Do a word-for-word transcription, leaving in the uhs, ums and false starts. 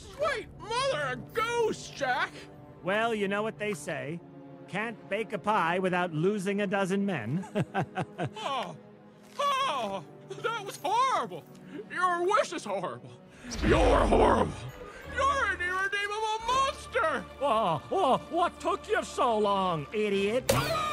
Sweet mother of goose, Jack! Well, you know what they say. Can't bake a pie without losing a dozen men. Oh, oh, that was horrible. Your wish is horrible. You're horrible. You're an irredeemable monster. Oh, oh, what took you so long, idiot? Ah!